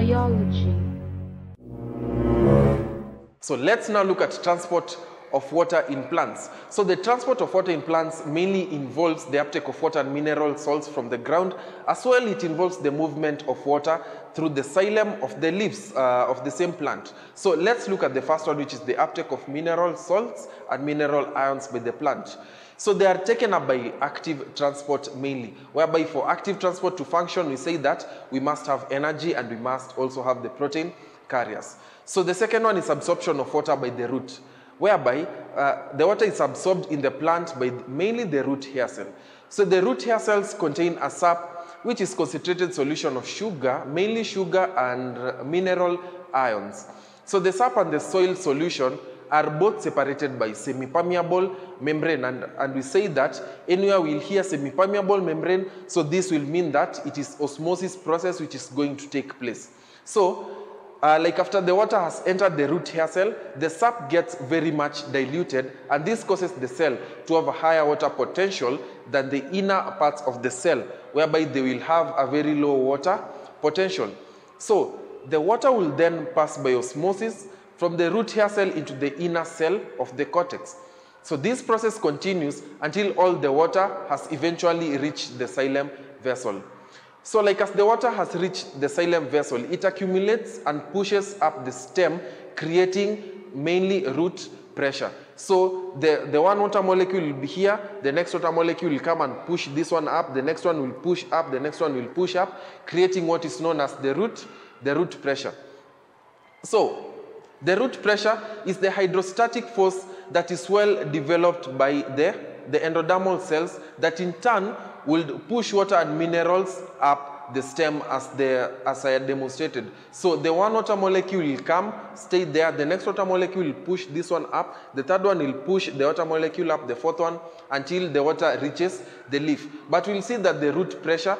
Biology. So let's now look at transport of water in plants. So the transport of water in plants mainly involves the uptake of water and mineral salts from the ground. As well, it involves the movement of water through the xylem of the leaves of the same plant. So let's look at the first one, which is the uptake of mineral salts and mineral ions by the plant. So they are taken up by active transport mainly, whereby for active transport to function, we say that we must have energy and we must also have the protein carriers. So the second one is absorption of water by the root, whereby the water is absorbed in the plant by mainly the root hair cell. So the root hair cells contain a sap, which is concentrated solution of sugar, mainly sugar and mineral ions. So the sap and the soil solution are both separated by semi-permeable membrane, and we say that anywhere we'll hear semi-permeable membrane, so this will mean that it is osmosis process which is going to take place. So like after the water has entered the root hair cell, the sap gets very much diluted, and this causes the cell to have a higher water potential than the inner parts of the cell, whereby they will have a very low water potential. So the water will then pass by osmosis from the root hair cell into the inner cell of the cortex. So this process continues until all the water has eventually reached the xylem vessel. So like as the water has reached the xylem vessel, it accumulates and pushes up the stem, creating mainly root pressure. So the one water molecule will be here, the next water molecule will come and push this one up, the next one will push up, the next one will push up, creating what is known as the root pressure. So the root pressure is the hydrostatic force that is well developed by the endodermal cells that in turn will push water and minerals up the stem as I had demonstrated. So the one water molecule will come, stay there, the next water molecule will push this one up, the third one will push the water molecule up, the fourth one, until the water reaches the leaf. But we'll see that the root pressure,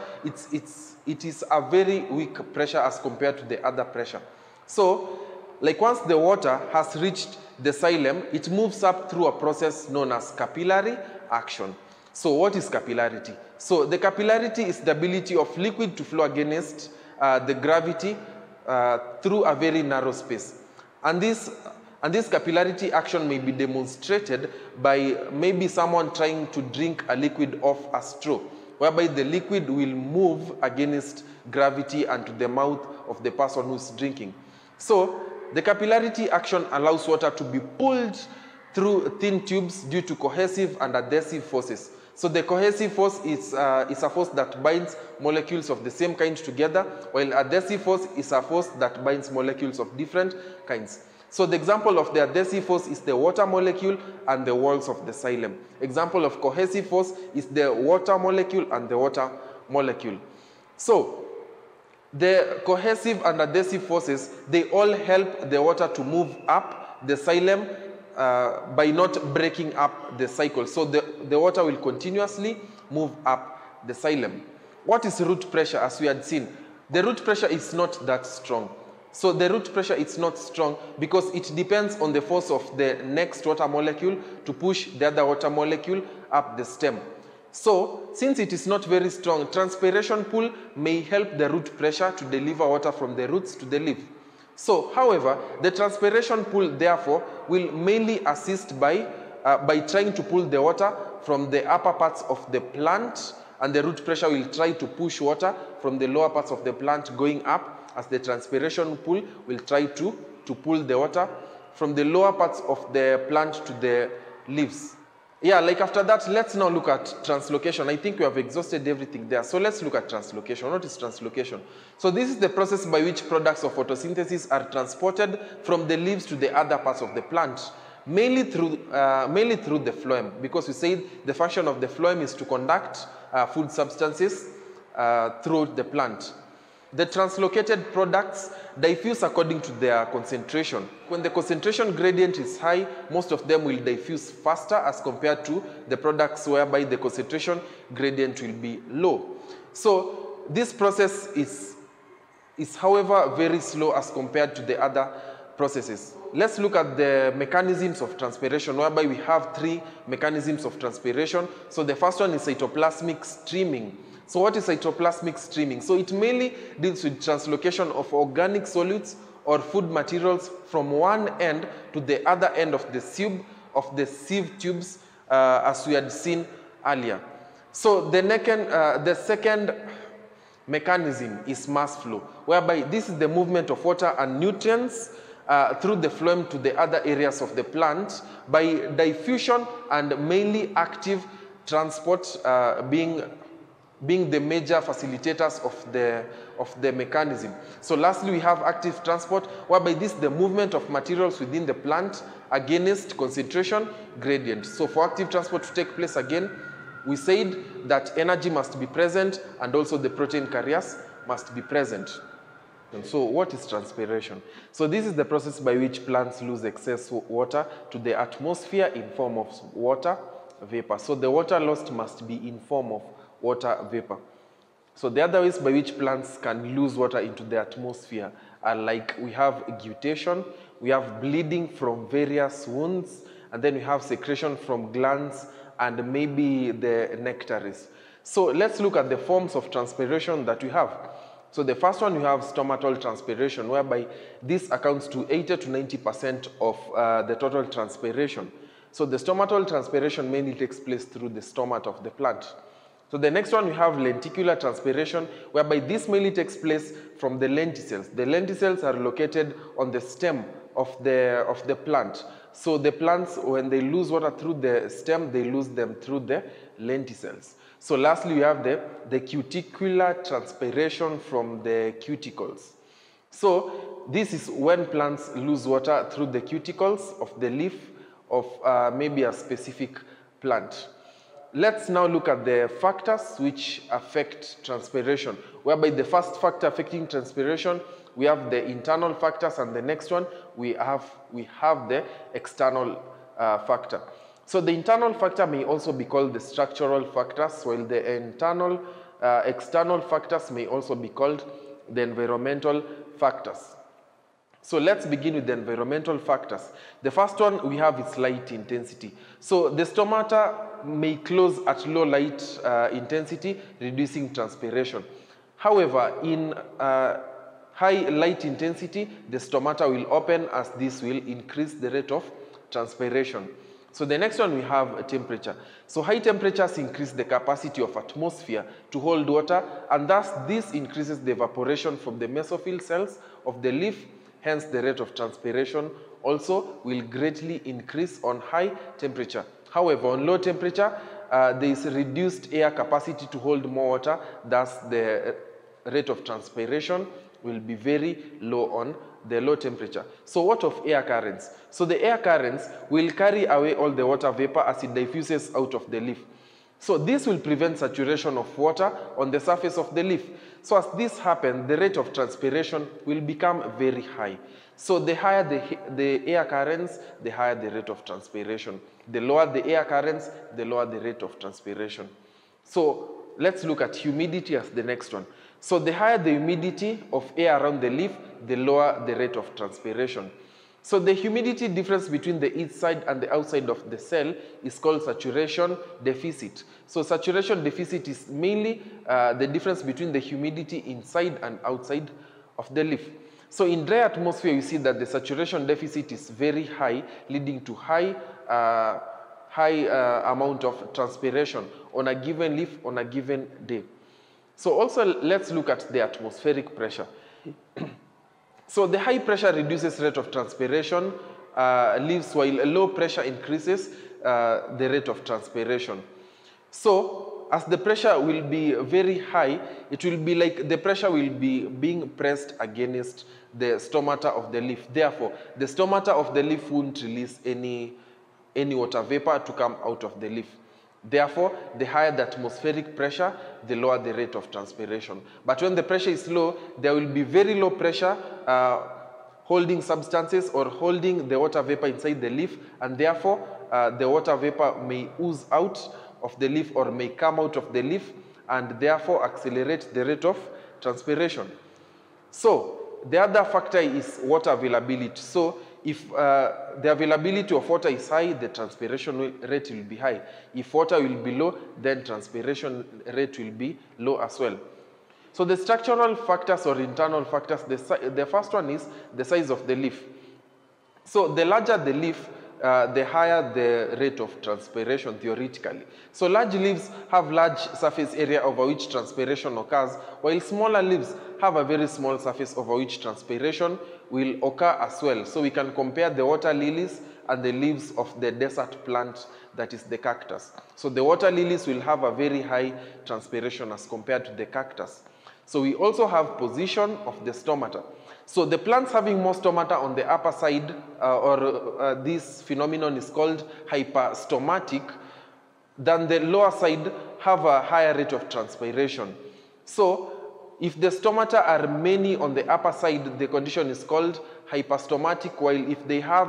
it is a very weak pressure as compared to the other pressure. So like once the water has reached the xylem, it moves up through a process known as capillary action. So what is capillarity? So the capillarity is the ability of liquid to flow against the gravity through a very narrow space. And this capillarity action may be demonstrated by maybe someone trying to drink a liquid off a straw, whereby the liquid will move against gravity and to the mouth of the person who's drinking. So the capillarity action allows water to be pulled through thin tubes due to cohesive and adhesive forces. So the cohesive force is a force that binds molecules of the same kind together, while adhesive force is a force that binds molecules of different kinds. So the example of the adhesive force is the water molecule and the walls of the xylem. Example of cohesive force is the water molecule and the water molecule. So the cohesive and adhesive forces, they all help the water to move up the xylem by not breaking up the cycle. So the water will continuously move up the xylem. What is root pressure? As we had seen, the root pressure is not that strong. So the root pressure is not strong because it depends on the force of the next water molecule to push the other water molecule up the stem. So, since it is not very strong, transpiration pull may help the root pressure to deliver water from the roots to the leaf. So, however, the transpiration pull, therefore, will mainly assist by trying to pull the water from the upper parts of the plant, and the root pressure will try to push water from the lower parts of the plant going up, as the transpiration pull will try to pull the water from the lower parts of the plant to the leaves. Yeah, like after that, let's now look at translocation. I think we have exhausted everything there. So let's look at translocation. What is translocation? So this is the process by which products of photosynthesis are transported from the leaves to the other parts of the plant, mainly through the phloem, because we said the function of the phloem is to conduct food substances through the plant. The translocated products diffuse according to their concentration. When the concentration gradient is high, most of them will diffuse faster as compared to the products whereby the concentration gradient will be low. So this process is however very slow as compared to the other processes. Let's look at the mechanisms of transpiration, whereby we have three mechanisms of transpiration. So the first one is cytoplasmic streaming. So what is cytoplasmic streaming? So it mainly deals with translocation of organic solids or food materials from one end to the other end of the sieve tubes, as we had seen earlier. So the second mechanism is mass flow, whereby this is the movement of water and nutrients through the phloem to the other areas of the plant by diffusion and mainly active transport being the major facilitators of the mechanism. So lastly, we have active transport, whereby this is the movement of materials within the plant against concentration gradient. So for active transport to take place again, we said that energy must be present and also the protein carriers must be present. And so what is transpiration? So this is the process by which plants lose excess water to the atmosphere in form of water vapor. So the water lost must be in form of water vapor. So the other ways by which plants can lose water into the atmosphere are like we have guttation, we have bleeding from various wounds, and then we have secretion from glands and maybe the nectaries. So let's look at the forms of transpiration that we have. So the first one, we have stomatal transpiration, whereby this accounts to 80 to 90% of the total transpiration. So the stomatal transpiration mainly takes place through the stomata of the plant. So the next one, we have lenticular transpiration, whereby this mainly takes place from the lenticels. The lenticels are located on the stem of the plant. So the plants, when they lose water through the stem, they lose them through the lenticels. So lastly, we have the cuticular transpiration from the cuticles. So this is when plants lose water through the cuticles of the leaf of maybe a specific plant. Let's now look at the factors which affect transpiration, whereby the first factor affecting transpiration, we have the internal factors, and the next one, we have the external factor. So the internal factor may also be called the structural factors, while the external factors may also be called the environmental factors. So let's begin with the environmental factors. The first one we have is light intensity. So the stomata may close at low light intensity, reducing transpiration. However, in high light intensity, the stomata will open, as this will increase the rate of transpiration. So the next one, we have temperature. So high temperatures increase the capacity of atmosphere to hold water, and thus this increases the evaporation from the mesophyll cells of the leaf. Hence, the rate of transpiration also will greatly increase on high temperature. However, on low temperature, there is reduced air capacity to hold more water. Thus, the rate of transpiration will be very low on the low temperature. So what of air currents? So the air currents will carry away all the water vapor as it diffuses out of the leaf. So this will prevent saturation of water on the surface of the leaf. So as this happens, the rate of transpiration will become very high. So the higher the air currents, the higher the rate of transpiration. The lower the air currents, the lower the rate of transpiration. So let's look at humidity as the next one. So the higher the humidity of air around the leaf, the lower the rate of transpiration. So the humidity difference between the inside and the outside of the cell is called saturation deficit. So saturation deficit is mainly the difference between the humidity inside and outside of the leaf. So in dry atmosphere, you see that the saturation deficit is very high, leading to high amount of transpiration on a given leaf on a given day. So also let's look at the atmospheric pressure. So the high pressure reduces rate of transpiration, leaves, while low pressure increases the rate of transpiration. So as the pressure will be very high, it will be like the pressure will be being pressed against the stomata of the leaf. Therefore, the stomata of the leaf won't release any water vapor to come out of the leaf. Therefore, the higher the atmospheric pressure, the lower the rate of transpiration. But when the pressure is low, there will be very low pressure holding substances or holding the water vapor inside the leaf, and therefore the water vapor may ooze out of the leaf or may come out of the leaf, and therefore accelerate the rate of transpiration. So the other factor is water availability. So If the availability of water is high, the transpiration rate will be high. If water will be low, then transpiration rate will be low as well. So the structural factors or internal factors, the first one is the size of the leaf. So the larger the leaf, the higher the rate of transpiration theoretically. So large leaves have large surface area over which transpiration occurs, while smaller leaves have a very small surface over which transpiration will occur as well. So we can compare the water lilies and the leaves of the desert plant, that is the cactus. So the water lilies will have a very high transpiration as compared to the cactus. So we also have position of the stomata. So the plants having more stomata on the upper side, this phenomenon is called hyperstomatic, than the lower side have a higher rate of transpiration. So if the stomata are many on the upper side, the condition is called hyperstomatic, while if they have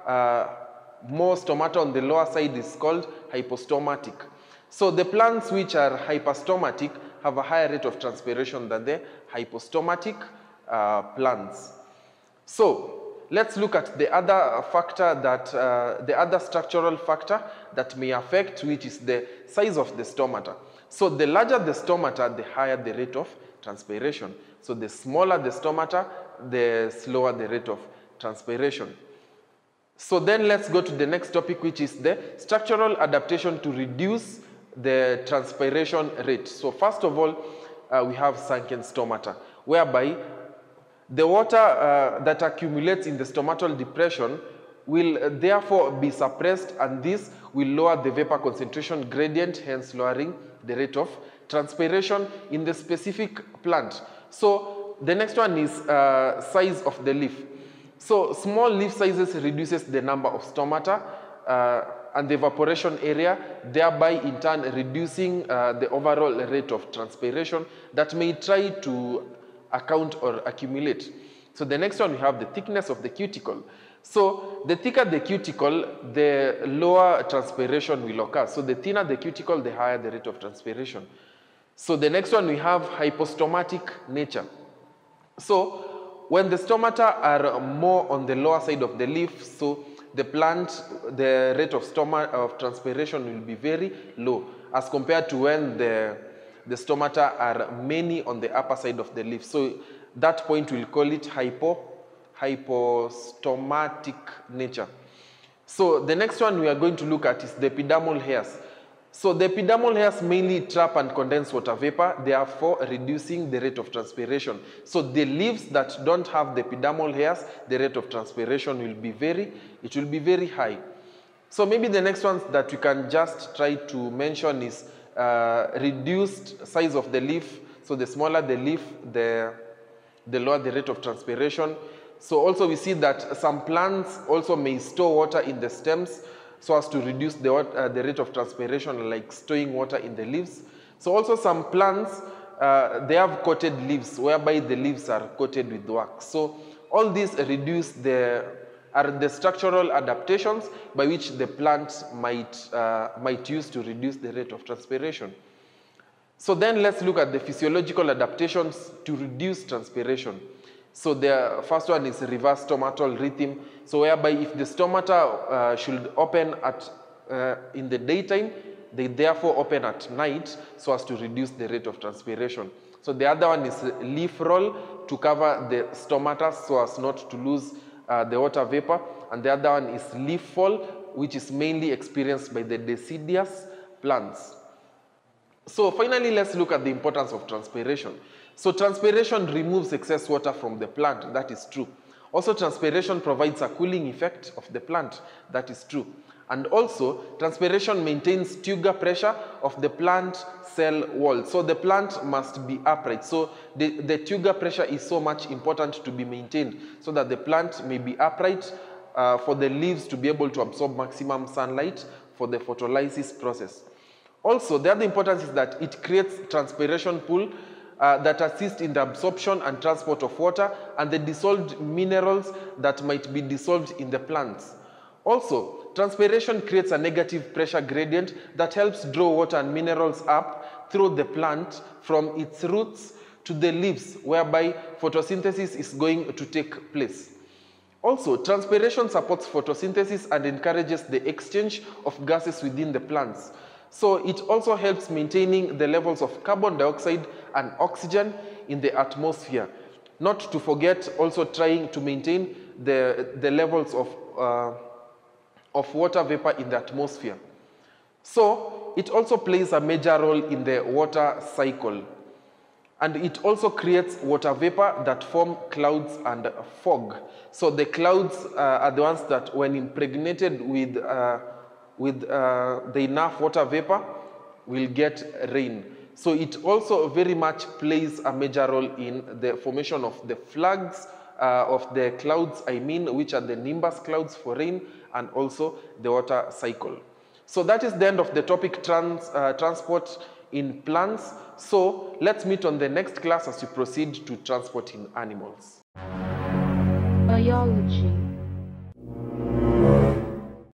more stomata on the lower side, is called hypostomatic. So the plants which are hyperstomatic have a higher rate of transpiration than the hypostomatic plants. So let's look at the other factor that, the other structural factor that may affect, which is the size of the stomata. So the larger the stomata, the higher the rate of transpiration. So the smaller the stomata, the slower the rate of transpiration. So then let's go to the next topic, which is the structural adaptation to reduce the transpiration rate. So first of all, we have sunken stomata, whereby the water that accumulates in the stomatal depression will therefore be suppressed, and this will lower the vapor concentration gradient, hence lowering the rate of transpiration in the specific plant. So the next one is size of the leaf. So small leaf sizes reduces the number of stomata and the evaporation area, thereby in turn reducing the overall rate of transpiration that may try to account or accumulate. So the next one, we have the thickness of the cuticle. So the thicker the cuticle, the lower transpiration will occur. So the thinner the cuticle, the higher the rate of transpiration. So the next one, we have hypostomatic nature. So when the stomata are more on the lower side of the leaf, so the plant, the rate of transpiration will be very low as compared to when the stomata are many on the upper side of the leaf. So that point we'll call it hypostomatic nature. So the next one we are going to look at is the epidermal hairs. So the epidermal hairs mainly trap and condense water vapor, therefore reducing the rate of transpiration. So the leaves that don't have the epidermal hairs, the rate of transpiration will be very high. So maybe the next ones that we can just try to mention is reduced size of the leaf. So the smaller the leaf, the lower the rate of transpiration. So also we see that some plants also may store water in the stems so as to reduce the rate of transpiration, like storing water in the leaves. So also some plants, they have coated leaves, whereby the leaves are coated with wax. So all these reduce are the structural adaptations by which the plant might use to reduce the rate of transpiration. So then let's look at the physiological adaptations to reduce transpiration. So the first one is reverse stomatal rhythm. So whereby if the stomata should open in the daytime, they therefore open at night so as to reduce the rate of transpiration. So the other one is leaf roll to cover the stomata so as not to lose the water vapor. And the other one is leaf fall, which is mainly experienced by the deciduous plants. So finally, let's look at the importance of transpiration. So transpiration removes excess water from the plant, that is true. Also, transpiration provides a cooling effect of the plant, that is true. And also, transpiration maintains tuger pressure of the plant cell wall. So the plant must be upright. So the tuger pressure is so much important to be maintained so that the plant may be upright for the leaves to be able to absorb maximum sunlight for the photolysis process. Also, the other importance is that it creates transpiration pool that assist in the absorption and transport of water and the dissolved minerals that might be dissolved in the plants. Also, transpiration creates a negative pressure gradient that helps draw water and minerals up through the plant from its roots to the leaves, whereby photosynthesis is going to take place. Also, transpiration supports photosynthesis and encourages the exchange of gases within the plants. So it also helps maintaining the levels of carbon dioxide and oxygen in the atmosphere. Not to forget also trying to maintain the levels of water vapor in the atmosphere. So it also plays a major role in the water cycle. And it also creates water vapor that form clouds and fog. So the clouds are the ones that, when impregnated with the enough water vapor, will get rain. So it also very much plays a major role in the formation of the flags of the clouds, which are the nimbus clouds for rain, and also the water cycle. So that is the end of the topic transport in plants. So let's meet on the next class as we proceed to transport in animals. Biology.